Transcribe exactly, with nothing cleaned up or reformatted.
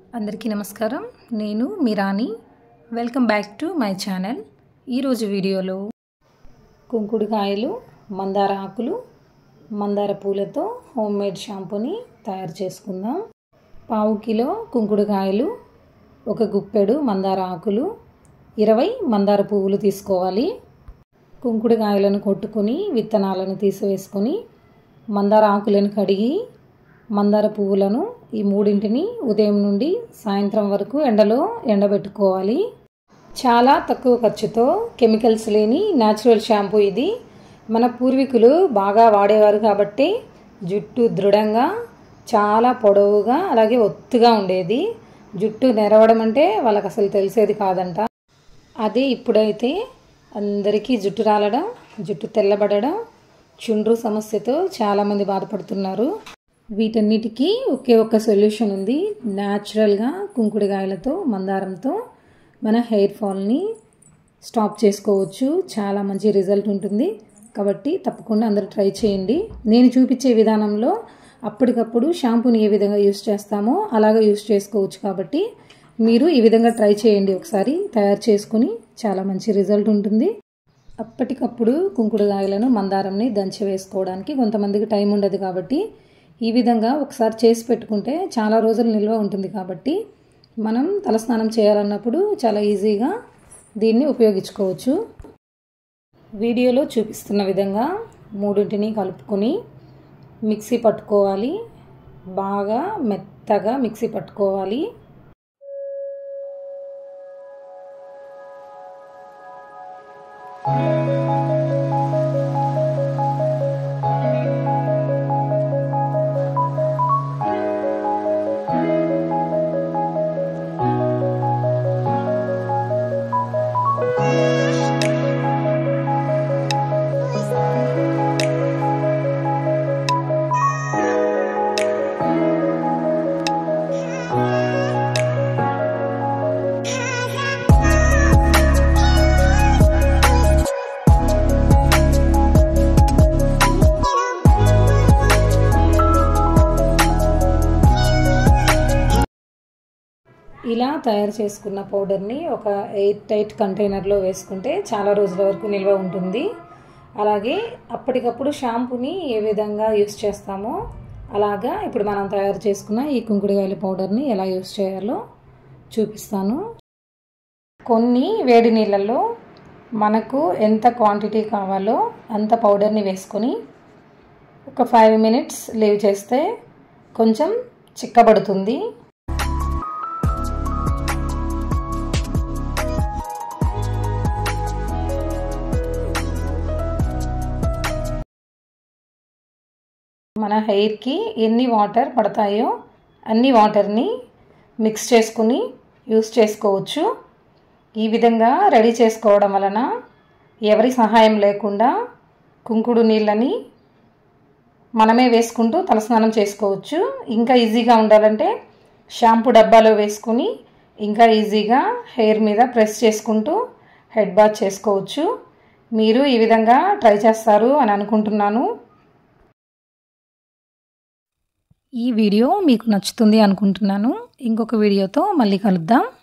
అందరికీ నమస్కారం. నేను మీ Rani. Welcome back to my channel. ఈరోజు వీడియోలో కుంకుడుకాయలు, మందార ఆకులు, మందార పూలతో హోమ్ మేడ్ షాంపూని తయారు చేసుకుందాం. పావు కిలో కుంకుడుకాయలు, ఒక గుప్పెడు మందార ఆకులు, ఇరవై మందార పువ్వులు తీసుకోవాలి. కుంకుడుకాయలను కొట్టుకొని విత్తనాలను తీసివేసుకొని మందార ఆకులను కడిగి మందార పువ్వులను ఈ మూడింటిని ఉదయం నుండి సాయంత్రం వరకు ఎండలో ఎండబెట్టుకోవాలి. చాలా తక్కువ ఖర్చుతో కెమికల్స్ లేని న్యాచురల్ షాంపూ ఇది. మన పూర్వీకులు బాగా వాడేవారు కాబట్టి జుట్టు దృఢంగా, చాలా పొడవుగా, అలాగే ఒత్తుగా ఉండేది. జుట్టు నెరవడం అంటే వాళ్ళకి అసలు తెలిసేది కాదంట. అదే ఇప్పుడైతే అందరికీ జుట్టు రాలడం, జుట్టు తెల్లబడడం, చుండ్రు సమస్యతో చాలామంది బాధపడుతున్నారు. వీటన్నిటికీ ఒకే ఒక్క సొల్యూషన్ ఉంది. న్యాచురల్గా కుంకుడుకాయలతో, మందారంతో మన హెయిర్ ఫాల్ని స్టాప్ చేసుకోవచ్చు. చాలా మంచి రిజల్ట్ ఉంటుంది. కాబట్టి తప్పకుండా అందరూ ట్రై చేయండి. నేను చూపించే విధానంలో అప్పటికప్పుడు షాంపూని ఏ విధంగా యూస్ చేస్తామో అలాగే యూస్ చేసుకోవచ్చు. కాబట్టి మీరు ఈ విధంగా ట్రై చేయండి. ఒకసారి తయారు చేసుకుని చాలా మంచి రిజల్ట్ ఉంటుంది. అప్పటికప్పుడు కుంకుడుకాయలను, మందారంని దంచి వేసుకోవడానికి కొంతమందికి టైం ఉండదు. కాబట్టి ఈ విధంగా ఒకసారి చేసి పెట్టుకుంటే చాలా రోజులు నిల్వ ఉంటుంది. కాబట్టి మనం తలస్నానం చేయాలన్నప్పుడు చాలా ఈజీగా దీన్ని ఉపయోగించుకోవచ్చు. వీడియోలో చూపిస్తున్న విధంగా మూడింటిని కలుపుకొని మిక్సీ పట్టుకోవాలి. బాగా మెత్తగా మిక్సీ పట్టుకోవాలి. ఇలా తయారు చేసుకున్న పౌడర్ని ఒక ఎయిర్ టైట్ కంటైనర్లో వేసుకుంటే చాలా రోజుల వరకు నిల్వ ఉంటుంది. అలాగే అప్పటికప్పుడు షాంపూని ఏ విధంగా యూస్ చేస్తామో అలాగా ఇప్పుడు మనం తయారు చేసుకున్న ఈ కుంకుడుకాయల పౌడర్ని ఎలా యూస్ చేయాలో చూపిస్తాను. కొన్ని వేడి నీళ్ళల్లో మనకు ఎంత క్వాంటిటీ కావాలో అంత పౌడర్ని వేసుకొని ఒక ఫైవ్ మినిట్స్ లీవ్ చేస్తే కొంచెం చిక్కబడుతుంది. మన హెయిర్కి ఎన్ని వాటర్ పడతాయో అన్ని వాటర్ని మిక్స్ చేసుకుని యూస్ చేసుకోవచ్చు. ఈ విధంగా రెడీ చేసుకోవడం వలన ఎవరి సహాయం లేకుండా కుంకుడు నీళ్ళని మనమే వేసుకుంటూ తలస్నానం చేసుకోవచ్చు. ఇంకా ఈజీగా ఉండాలంటే షాంపూ డబ్బాలో వేసుకుని ఇంకా ఈజీగా హెయిర్ మీద ప్రెస్ చేసుకుంటూ హెడ్ బాత్ చేసుకోవచ్చు. మీరు ఈ విధంగా ట్రై చేస్తారు అని అనుకుంటున్నాను. ఈ వీడియో మీకు నచ్చుతుంది అనుకుంటున్నాను. ఇంకొక వీడియోతో మళ్ళీ కలుద్దాం.